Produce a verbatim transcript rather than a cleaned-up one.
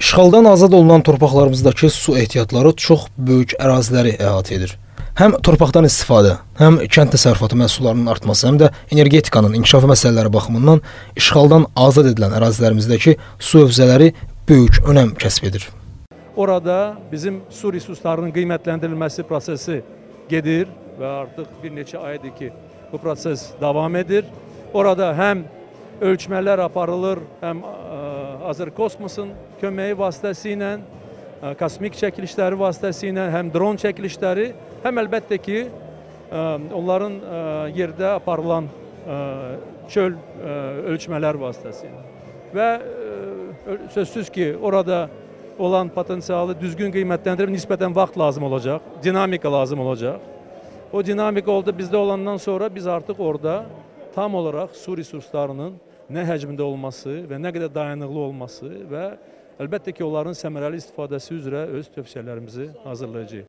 İşğaldan azad olunan torpaqlarımızdakı su ehtiyatları çox böyük əraziləri əhatə edir. Həm torpaqdan istifadə, həm kənd təsərrüfatı məhsullarının artması, həm də energetikanın inkişafı məsələləri baxımından işğaldan azad edilən ərazilərimizdəki su hövzələri böyük önəm kəsb edir. Orada bizim su resurslarının qiymətləndirilməsi prosesi gedir və artıq bir neçə aydır ki, bu proses davam edir. Orada həm ölçmələr aparılır, həm Azərkosmosun köməyi vasitəsilə, kosmik çəkilişləri vasitəsilə, həm dron çəkilişləri, həm əlbəttə ki, onların yerdə aparılan çöl ölçmələr vasitəsilə. Və sözsüz ki, orada olan potensialı düzgün qiymətləndirib nisbətən vaxt lazım olacaq, dinamika lazım olacaq. O dinamika oldu bizdə olandan sonra biz artıq orada tam olaraq su resurslarının nə həcmdə olması və nə qədər dayanıqlı olması və əlbəttə ki, onların səmərəli istifadəsi üzrə öz tövsiyələrimizi hazırlayacağıq.